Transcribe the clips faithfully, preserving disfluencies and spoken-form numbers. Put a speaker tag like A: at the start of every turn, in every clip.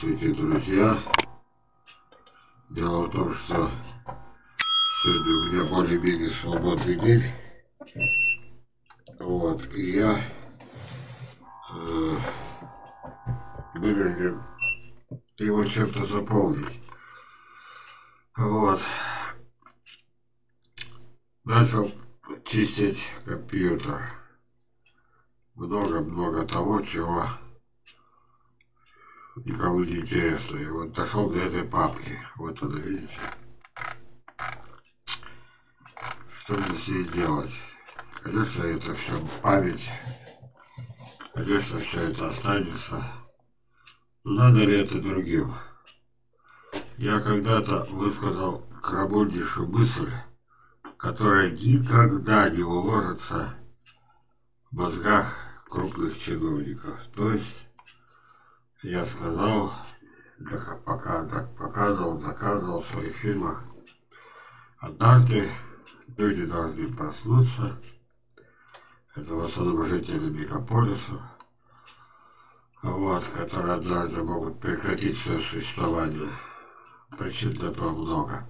A: Здравствуйте, друзья. Дело в том, что сегодня у меня более-менее свободный день. Вот, и я э, вынужден его чем-то заполнить. Вот. Начал чистить компьютер. Много-много того, чего никому не интересно. И вот дошел до этой папки. Вот она, видите? Что мне с ней делать? Конечно, это все память. Конечно, все это останется. Но надо ли это другим? Я когда-то высказал крамольнейшую мысль, которая никогда не уложится в мозгах крупных чиновников. То есть я сказал, пока так показывал, доказывал в своих фильмах, однажды люди должны проснуться. Это в основном жители мегаполиса, вот, которые однажды могут прекратить свое существование. Причин для этого много.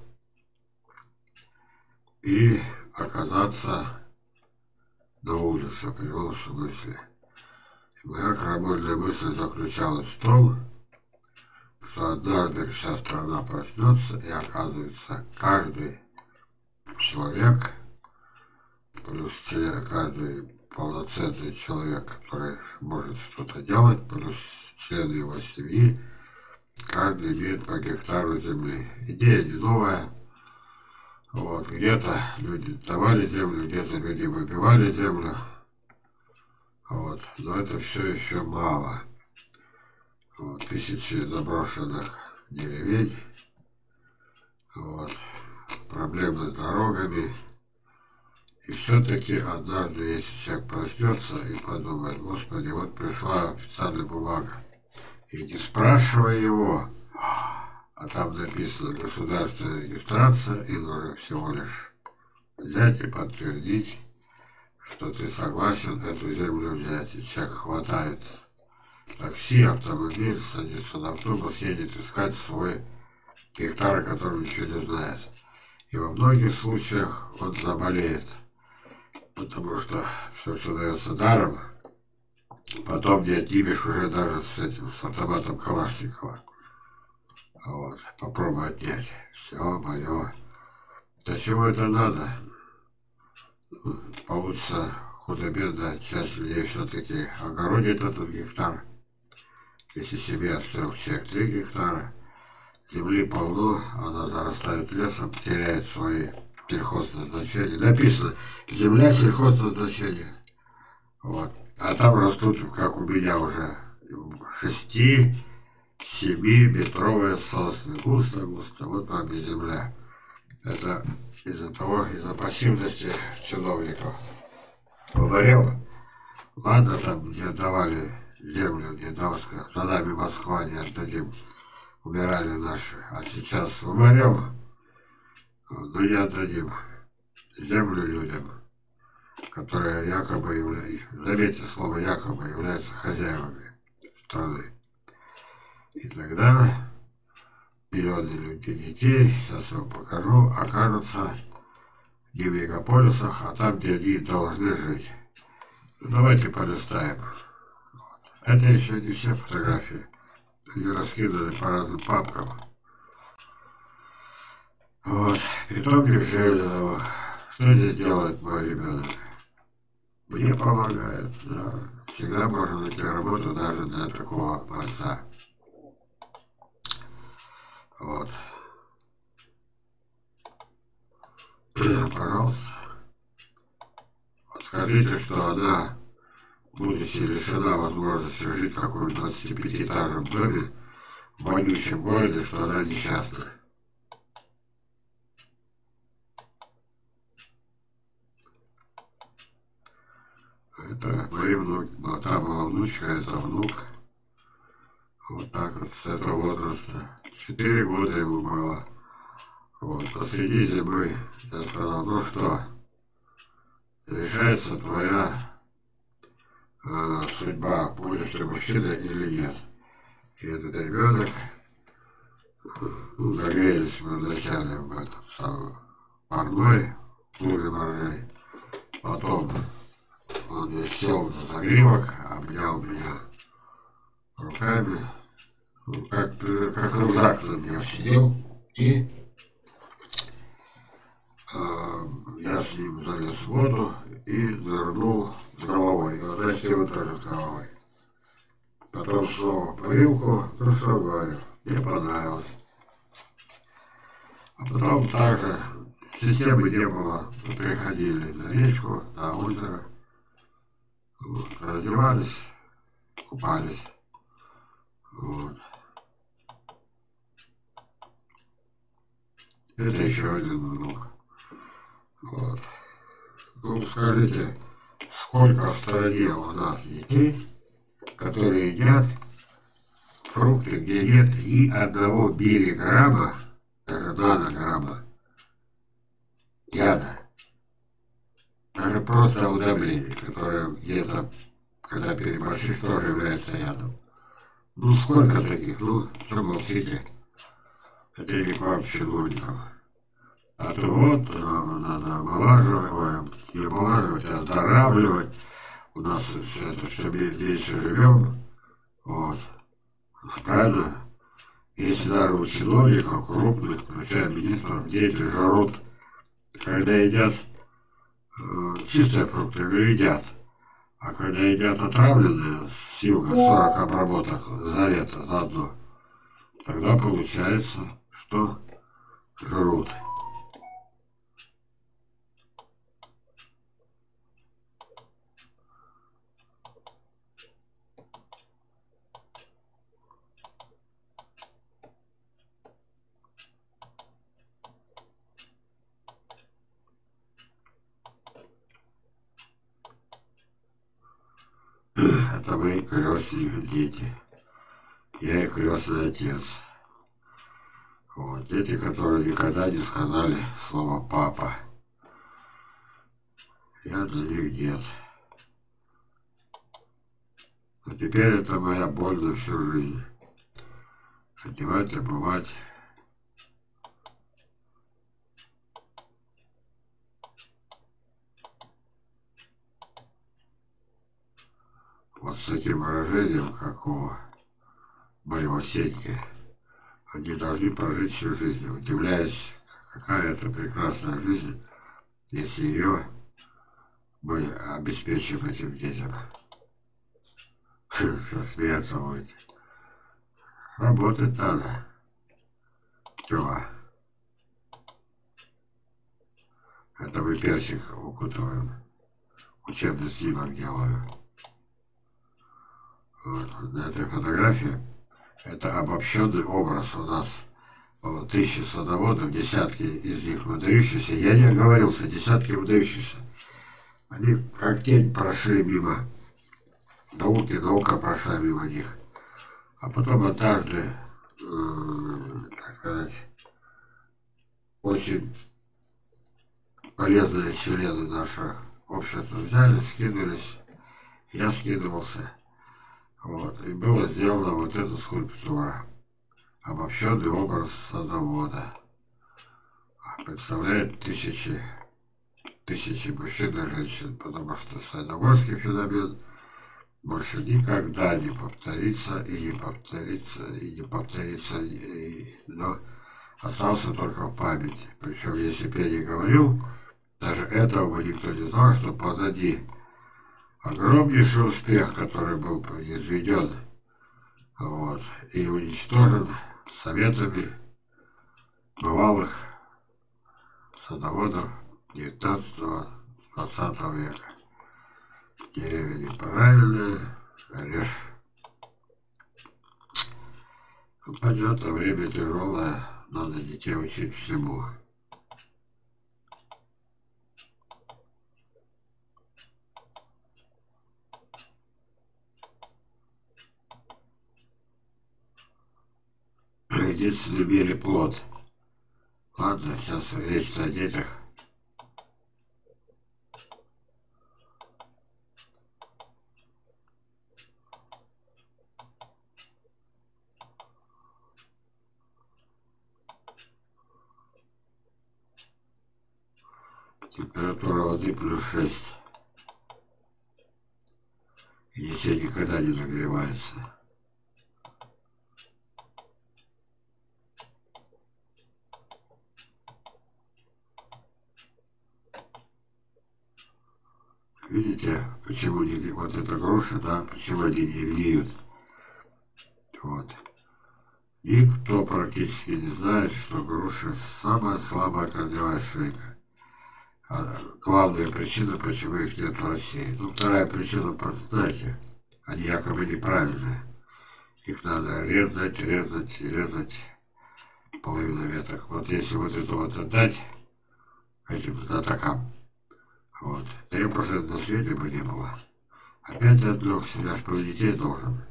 A: И оказаться на улице, в прямом смысле. И моя крамольная мысль заключалась в том, что однажды вся страна проснется, и оказывается, каждый человек, плюс каждый полноценный человек, который может что-то делать, плюс члены его семьи, каждый имеет по гектару земли. Идея не новая. Вот, где-то люди давали землю, где-то люди выбивали землю. Вот, но это все еще мало. Вот, тысячи заброшенных деревень. Вот, проблемы с дорогами. И все-таки однажды, если человек проснется и подумает: Господи, вот пришла официальная бумага. И не спрашивая его, а там написано государственная регистрация, и нужно всего лишь взять и подтвердить, что ты согласен эту землю взять. И человек хватает такси, автомобиль, садится на автобус, едет искать свой гектар, о котором ничего не знает. И во многих случаях он заболеет, потому что все, что дается даром, потом не отнимешь уже даже с этим, с автоматом Калашникова. Вот, попробуй отнять. Все мое. Для чего это надо? Получится худо-бедно, часть людей все-таки огородит этот гектар. Если семья с трех человек три гектара, земли полно, она зарастает лесом, теряет свои сельхозназначения. Написано: земля сельхозназначения. Вот. А там растут, как у меня уже, шести семиметровые сосны. Густо-густо. Вот вам и земля. Это из-за того, из-за пассивности чиновников. Говорил, ладно, там не отдавали землю, не давска, за нами Москва не отдадим. Умирали наши. А сейчас умрем, но не отдадим землю людям, которые якобы являются, заметьте слово якобы, являются хозяевами страны. И тогда миллионы людей, детей, сейчас я вам покажу, окажутся не в мегаполисах, а там, где они должны жить. Давайте полистаем. Вот. Это еще не все фотографии. Они раскиданы по разным папкам. Вот. Питомник Железова. Что здесь делает мой ребенок? Мне помогает. Да. Всегда можно найти работу даже для такого борца. Вот. Пожалуйста. Вот скажите, что она, будучи лишена возможности жить в каком-нибудь двадцатипятиэтажном доме в вонючем городе, что она несчастна. Это мои внуки. Но та была внучка, это внук. Вот так вот, с этого возраста. Четыре года ему было. Вот, посреди зимы я сказал: ну что, решается твоя э, судьба, будешь ты мужчина или нет. И этот ребенок, ну, нагрелись мы вначале в этом самом парной, клубе моржей. Потом он сел на загривок, обнял меня руками, ну, как, как рюкзак на меня сидел, и э, я с ним залез в воду и нырнул с головой, и вот его тоже с головой. Потом снова парилку, ну что говорю, мне понравилось. А потом также системы не было, приходили на речку, на озеро, вот, раздевались, купались. Вот. Это еще один внук. Вот. Ну, скажите, сколько в стране у нас детей, которые едят фрукты, где нет ни одного миллиграмма, даже нанограмма яда. Даже просто удобрение, которое где-то, когда переборщишь, тоже является ядом. Ну, сколько таких? Ну, что молчите? Это не к вам, чиновникам. А то вот, нам надо омолаживать, ой, не омолаживать, а оздоравливать. У нас это все меньше живем. Вот. Правильно? Если даже у чиновников крупных, включая министров, дети жрут, когда едят э, чистые фрукты, едят. А когда едят отравленные с юга, сорок обработок за лето, за одно, тогда получается, что жрут. Это мои крестные дети. Я их крестный отец. Вот. Дети, которые никогда не сказали слово «папа». Я для них дед. А теперь это моя боль на всю жизнь. Одевать, обувать. Вот с таким выражением, как у моего Сеньки, они должны прожить всю жизнь, удивляясь, какая это прекрасная жизнь, если ее мы обеспечим этим детям. Со смеяться будете. Работать надо. Чего? Это мы персик укутываем. Учебный снимок делаю. Вот. На этой фотографии это обобщенный образ у нас. Было тысячи садоводов, десятки из них выдающиеся. Я не оговорился, десятки выдающиеся. Они как тень прошли мимо науки, наука прошла мимо них. А потом однажды, э, так сказать, очень полезные члены нашего общества взяли, скинулись. Я скидывался. Вот. И была сделана вот эта скульптура. Обобщенный образ садовода. Представляет тысячи, тысячи мужчин и женщин, потому что садоводский феномен больше никогда не повторится и не повторится, и не повторится, и, но остался только в памяти. Причем, если бы я не говорил, даже этого бы никто не знал, что позади огромнейший успех, который был произведен, вот, и уничтожен советами бывалых садоводов девятнадцатого-двадцатого века. Деревья неправильные, режь. Ну, понятно, время тяжелое, надо детей учить всему. Единственный в мире плод. Ладно, сейчас речь о детях. Температура воды плюс шесть. Енисей никогда не нагревается. Видите, почему не, вот эта груша, да, почему они не гниют? Вот. Никто практически не знает, что груша самая слабая корневая шейка. А главная причина, почему их нет в России. Ну, вторая причина, знаете, они якобы неправильные. Их надо резать, резать, резать половину веток. Вот если вот это вот отдать этим знатокам, вот, да я просто на свете бы не было. Опять отвлекся, я ж про детей должен.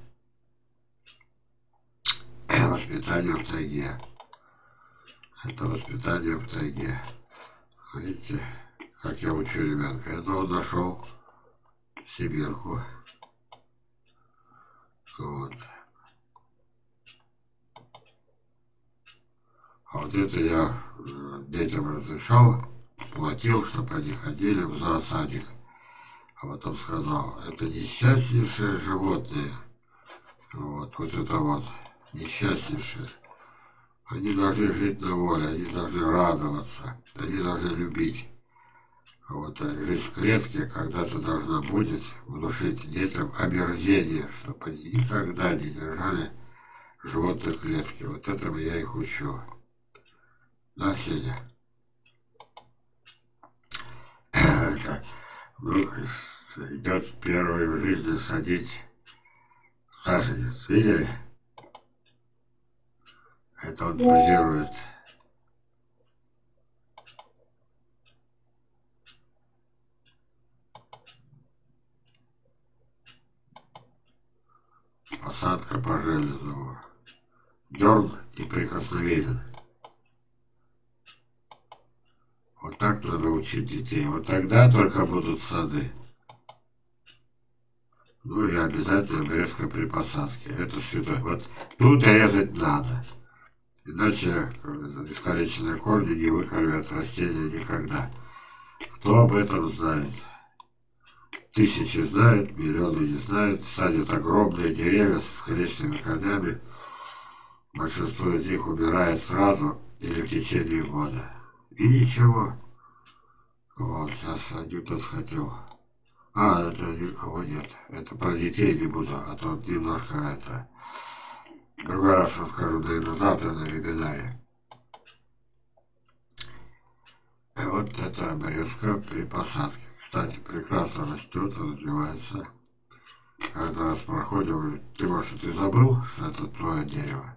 A: Воспитание в тайге. Это воспитание в тайге. Видите, как я учу ребенка. Это он нашел сибирку. Вот. А вот это я детям разрешал, платил, чтобы они ходили в зоосадик. А потом сказал, это несчастнейшие животные. Вот, вот это вот, несчастнейшие. Они должны жить на воле, они должны радоваться, они должны любить. А вот жизнь в клетке когда-то должна будет внушить детям омерзение, чтобы они никогда не держали животных в клетке. Вот этому я их учу. Да, Сеня? Это вдруг идет первый в жизни садить саженец. Видели? Это он позирует. Посадка по железу. Дерн неприкосновенен. Вот так надо учить детей. Вот тогда только будут сады. Ну и обязательно обрезка при посадке. Это святое. Вот тут резать надо. Иначе искалеченные корни не выкормят растения никогда. Кто об этом знает? Тысячи знают, миллионы не знают. Садят огромные деревья с искалеченными корнями. Большинство из них умирает сразу или в течение года. И ничего. Вот, сейчас анекдот хотел. А, это никого нет. Это про детей не буду, а то немножко это... Другой раз расскажу, наверное, завтра на вебинаре. И вот это обрезка при посадке. Кстати, прекрасно растет, развивается. Каждый раз проходим, говорит, ты, может, ты забыл, что это твое дерево?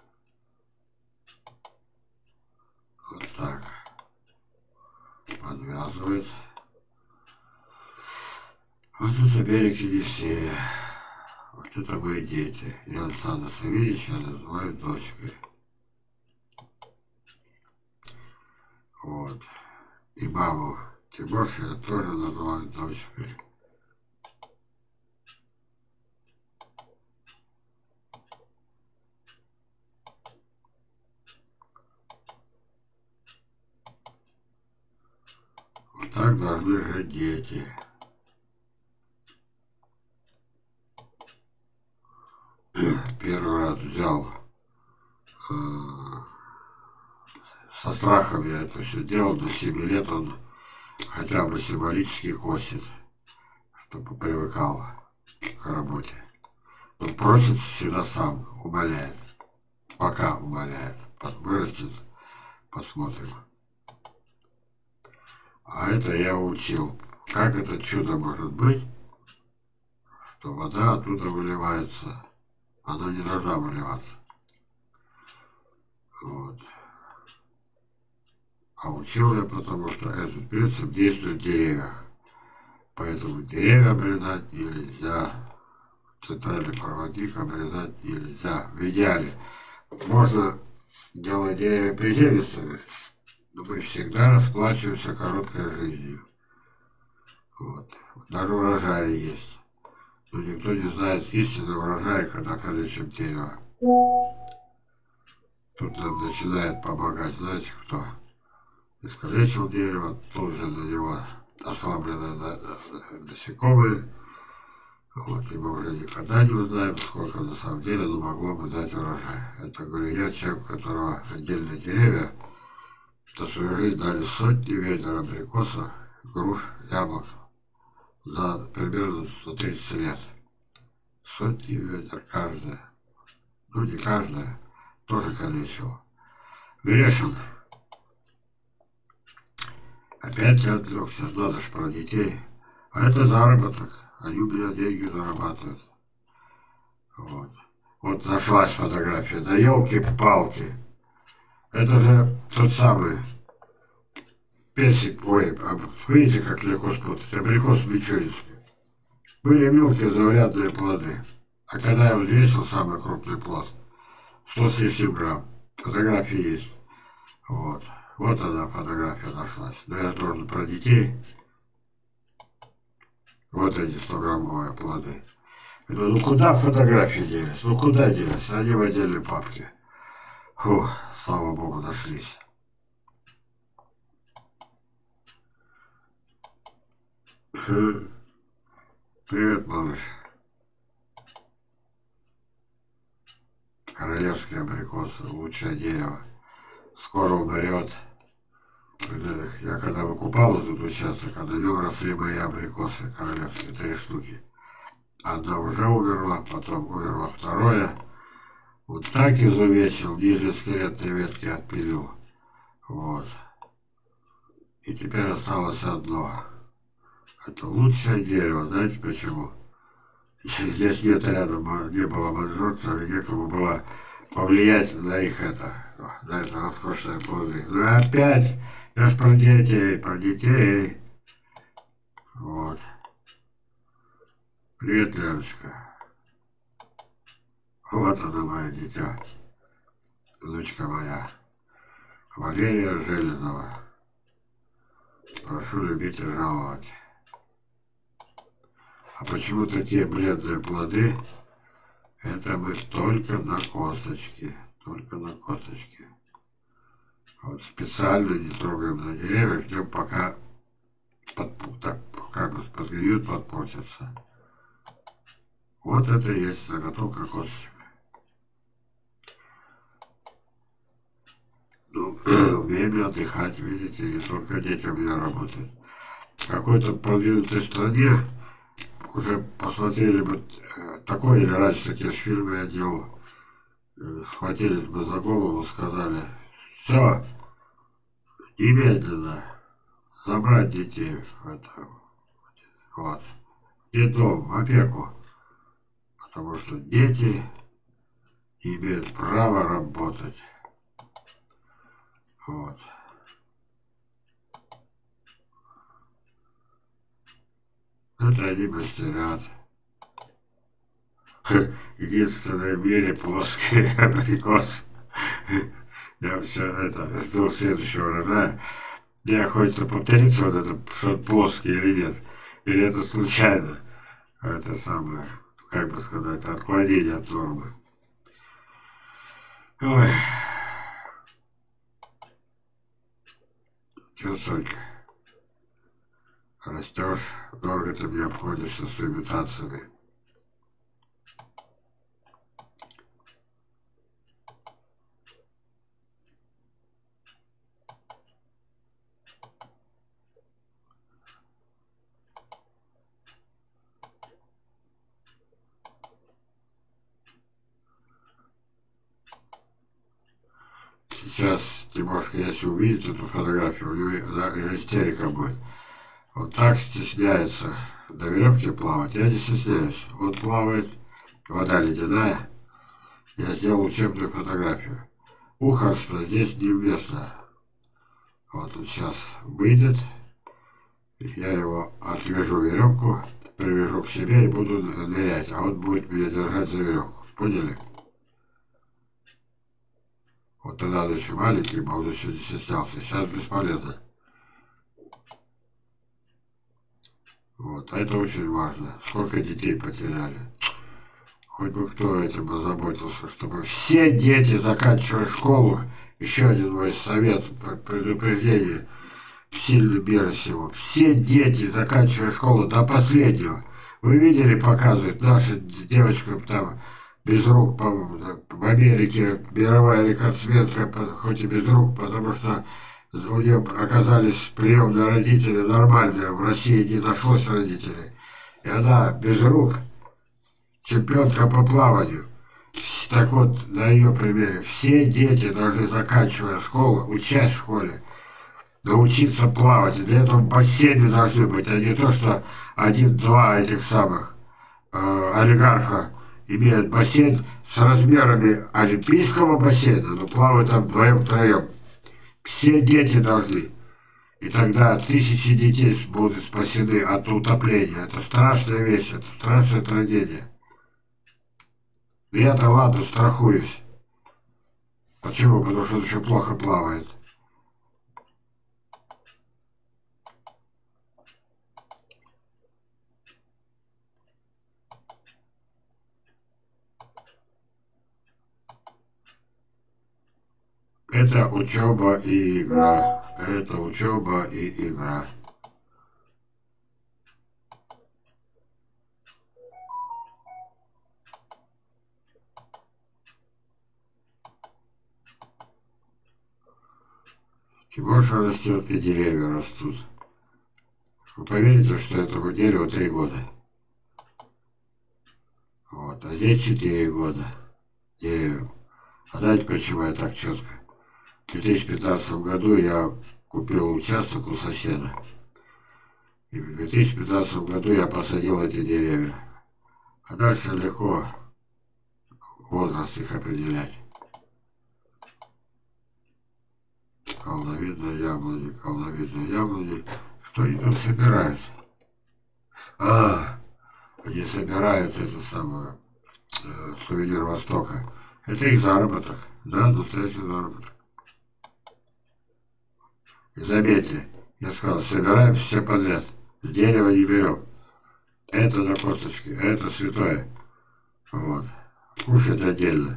A: Вот так. Подвязывает. Вот это берег Енисея. Вот это мои дети. Илья Александр Савельевич я называю дочкой. Вот. И маму Тимошу я тоже называю дочкой. Вот так должны жить дети. Первый раз взял, э, со страхом я это все делал, до семи лет он хотя бы символически косит, чтобы привыкал к работе. Он просится всегда сам, умоляет, пока умоляет, вырастет, посмотрим. А это я учил, как это чудо может быть, что вода оттуда выливается. Она не должна выливаться. Вот. А учил я, потому что этот принцип действует в деревьях. Поэтому деревья обрезать нельзя. Центральный проводник обрезать нельзя. В идеале можно делать деревья приземистыми, но мы всегда расплачиваемся короткой жизнью. Вот. Даже урожаи есть. Но никто не знает истинного урожая, когда калечим дерево. Тут нам начинает помогать, знаете кто? искалечил дерево, тут же на него ослаблены насекомые. Вот, и мы уже никогда не узнаем, сколько на самом деле оно могло бы дать урожай. Это, говорю, я человек, у которого отдельные деревья за свою жизнь дали сотни ведер абрикосов, груш, яблок за примерно сто тридцать лет. Сотни ведер каждая. Ну, не каждая, тоже калечила. Грешен. Опять я отвлекся, надо же про детей. А это заработок. Они у меня деньги зарабатывают. Вот. Вот нашлась фотография. Да елки-палки. Это же тот самый персик. Ой, видите, как легко спутать. Абрикос мичуринский. Были мелкие заурядные плоды. А когда я взвесил самый крупный плод, сто с лишним грамм. Фотографии есть. Вот. Вот она фотография нашлась. Но я должен про детей. Вот эти стограммовые плоды. Я думаю, ну куда фотографии делись? Ну куда делись? Они в отдельной папке. Фух, слава богу, нашлись. Привет, малыш. Королевский абрикос, лучшее дерево. Скоро умрет. Я когда выкупал этот участок, а на нем росли мои абрикосы королевские, три штуки. Одна уже умерла, потом умерла второе. Вот так изувечил, ниже скелетной ветки отпилил. Вот. И теперь осталось одно. Это лучшее дерево, знаете почему? Здесь нет рядом, не было манжурцев, и некому было повлиять на их это, на это роскошные плоды. Ну и опять, я ж про детей, про детей. Вот. Привет, Леночка. Вот она, моя дитя. Внучка моя. Валерия Железова. Прошу любить и жаловать. А почему такие бледные плоды? Это мы только на косточке. Только на косточке. Вот специально не трогаем на деревьях, ждем пока под, так, как бы подгниют, подпортятся. Вот это и есть заготовка косточек. Ну, умеем отдыхать, видите, не только дети у меня работают. В какой-то продвинутой стране уже посмотрели бы такое, или раньше такие фильмы я делал, схватились бы за голову, сказали, все, немедленно забрать детей в это, вот, в детдом, в опеку, потому что дети имеют право работать. Вот. Это они мастерят. Единственное в мире плоский абрикос. Я все это жду следующего урожая. Мне хочется повториться вот это, что плоский или нет. Или это случайно. Это самое, как бы сказать, отклонение от нормы. Ой. Че, Сонька? Растешь, дорого ты мне обходишься с имитациями. Сейчас Тимошка, если увидит эту фотографию, у него истерика будет. Вот так стесняется до веревки плавать. Я не стесняюсь. Вот плавает, вода ледяная. Я сделал учебную фотографию. Ухарство здесь неуместно. Вот он сейчас выйдет. Я его отвяжу веревку, привяжу к себе и буду нырять. А он будет меня держать за веревку. Поняли? Вот тогда он еще маленький, а он еще не стеснялся. Сейчас бесполезно. Вот, а это очень важно. Сколько детей потеряли. Хоть бы кто этим озаботился, чтобы все дети заканчивали школу Еще один мой совет, предупреждение, сильно меры всего. Все дети, заканчивая школу до последнего, вы видели, показывают, наша девочка там без рук, по-моему, в Америке мировая рекордсменка, хоть и без рук, потому что у нее оказались приемные родители нормальные, в России не нашлось родителей. И она без рук, чемпионка по плаванию. Так вот, на ее примере, все дети должны, заканчивая школу, учась в школе, научиться плавать. Для этого бассейны должны быть, а не то, что один-два этих самых э, олигарха имеют бассейн с размерами олимпийского бассейна, но плавают там вдвоем-втроем. Все дети должны. И тогда тысячи детей будут спасены от утопления. Это страшная вещь, это страшная трагедия. Я-то ладно, страхуюсь. Почему? Потому что он еще плохо плавает. Это учеба и игра. Это учеба и игра. Больше растет, и деревья растут. Вы поверите, что этому дереву три года? Вот, а здесь четыре года деревьям. А знаете, почему я так четко? В две тысячи пятнадцатом году я купил участок у соседа. И в две тысячи пятнадцатом году я посадил эти деревья. А дальше легко возраст их определять. Колновидные яблони, колновидные яблони. Что они там собирают? А, они собирают это самое, э, сувенир Востока. Это их заработок. Да, настоящий заработок. И заметьте, я сказал, собираем все подряд. Дерево не берем. Это на косточке, это святое. Вот. Кушать отдельно.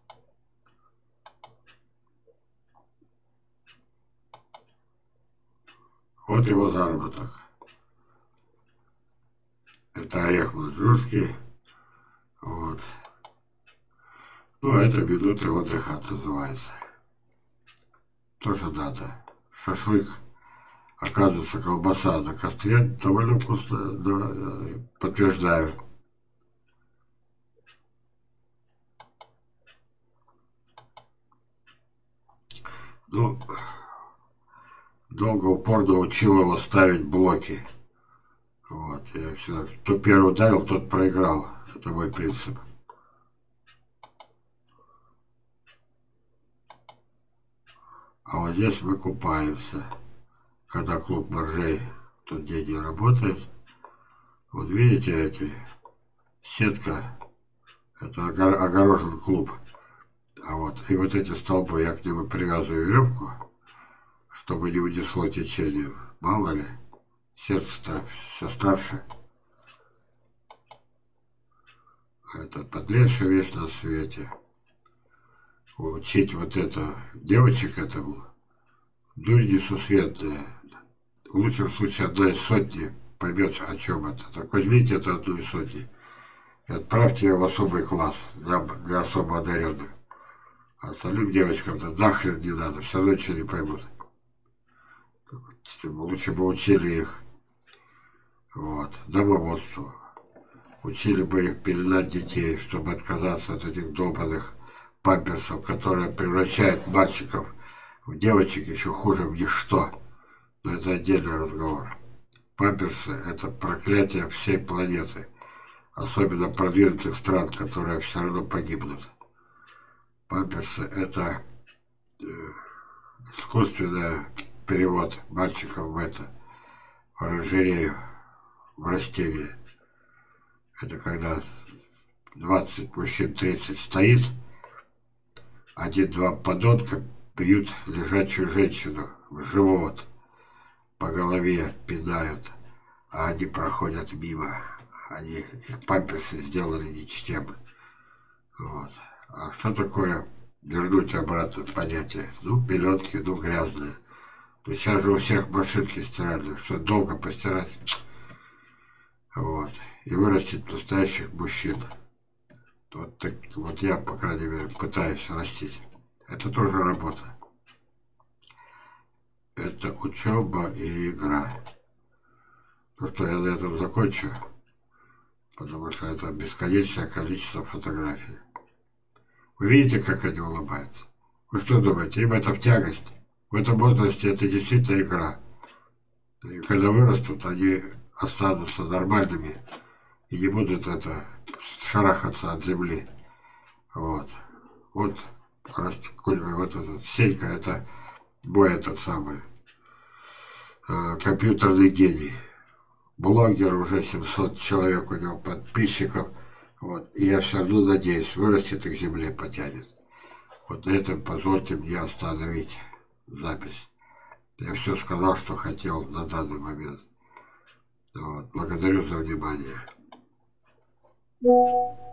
A: Вот его заработок. Это орех маньчжурский. Вот. Ну, а это минуты отдыха называется. Тоже надо. Шашлык. Оказывается, колбаса на костре довольно вкусная, да, подтверждаю. Ну, долго упорно учил его ставить блоки. Вот, я всегда, кто первый ударил, тот проиграл. Это мой принцип. А вот здесь мы купаемся. Когда клуб моржей тот день не работает. Вот видите эти, сетка, это огорожен клуб. А вот, и вот эти столбы, я к нему привязываю веревку, чтобы не унесло течением. Мало ли, сердце-то все старше. Это подлейшая вещь на свете. Учить вот это, девочек этому, дурь несусветная. В лучшем случае одна из сотни поймет, о чем это. Так возьмите это одну из сотни и отправьте ее в особый класс для, для особо одаренных. А остальным девочкам-то нахрен не надо, все равно ничего не поймут. Лучше бы учили их вот, домоводству. Учили бы их пеленать детей, чтобы отказаться от этих долбанных памперсов, которые превращают мальчиков в девочек еще хуже в ничто. Но это отдельный разговор. Памперсы – это проклятие всей планеты, особенно продвинутых стран, которые все равно погибнут. Памперсы – это э, искусственный перевод мальчиков в это, в оранжерею, в растение. Это когда двадцать мужчин, тридцать стоит, один-два подонка бьют лежачую женщину в живот, по голове пинают, а они проходят мимо. Они, их памперсы сделали ничтем. Вот. А что такое вернуть обратно понятие. Ну, пеленки, ну, грязные. Но сейчас же у всех машинки стиральные, что долго постирать. Вот. И вырастить настоящих мужчин. Вот, так, вот я, по крайней мере, пытаюсь растить. Это тоже работа. Это учеба и игра. Ну что, я на этом закончу. Потому что это бесконечное количество фотографий. Вы видите, как они улыбаются? Вы что думаете, им это в тягость? В этом возрасте это действительно игра. И когда вырастут, они останутся нормальными и не будут это шарахаться от земли. Вот. Вот, вот этот Сенька, это мой этот самый э, компьютерный гений. Блогер, уже семьсот человек у него подписчиков. Вот. И я все равно надеюсь, вырастет и к земле потянет. Вот на этом позвольте мне остановить запись. Я все сказал, что хотел на данный момент. Вот. Благодарю за внимание.